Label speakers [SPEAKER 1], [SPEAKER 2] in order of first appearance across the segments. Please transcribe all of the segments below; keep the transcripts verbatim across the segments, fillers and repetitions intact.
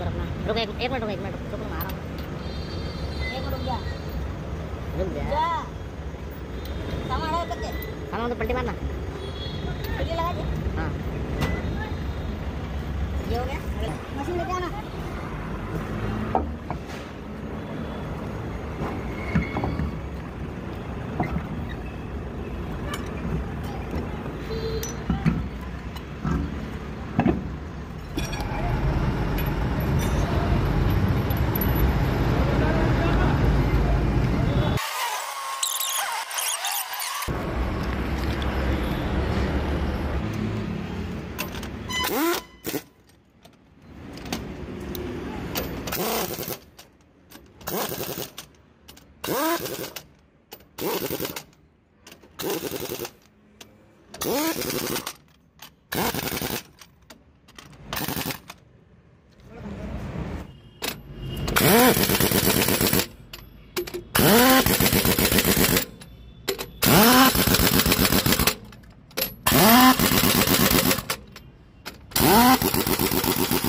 [SPEAKER 1] रखना। रुक एक एक मिनट रुक एक मिनट रुक रुक आ रहा हूँ। एक मिनट रुक जा रुक जा जा सामान है करके सामान तो पलटी मारना पलटी लगा दे। हाँ ये हो गया मशीन लेके आना।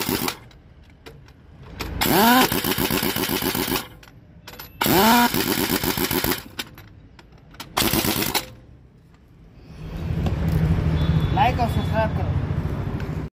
[SPEAKER 2] Ah!